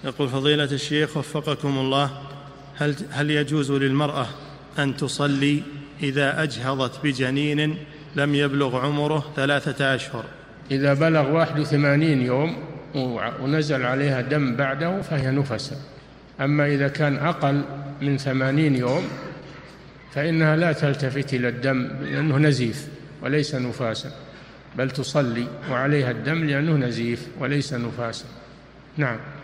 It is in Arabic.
يقول فضيلة الشيخ وفقكم الله، هل يجوز للمرأة أن تصلي إذا أجهضت بجنين لم يبلغ عمره 3 أشهر؟ إذا بلغ 81 يوم ونزل عليها دم بعده فهي نفسة. أما إذا كان أقل من 80 يوم فإنها لا تلتفت إلى الدم لأنه نزيف وليس نفاسا، بل تصلي وعليها الدم لأنه نزيف وليس نفاسا. نعم.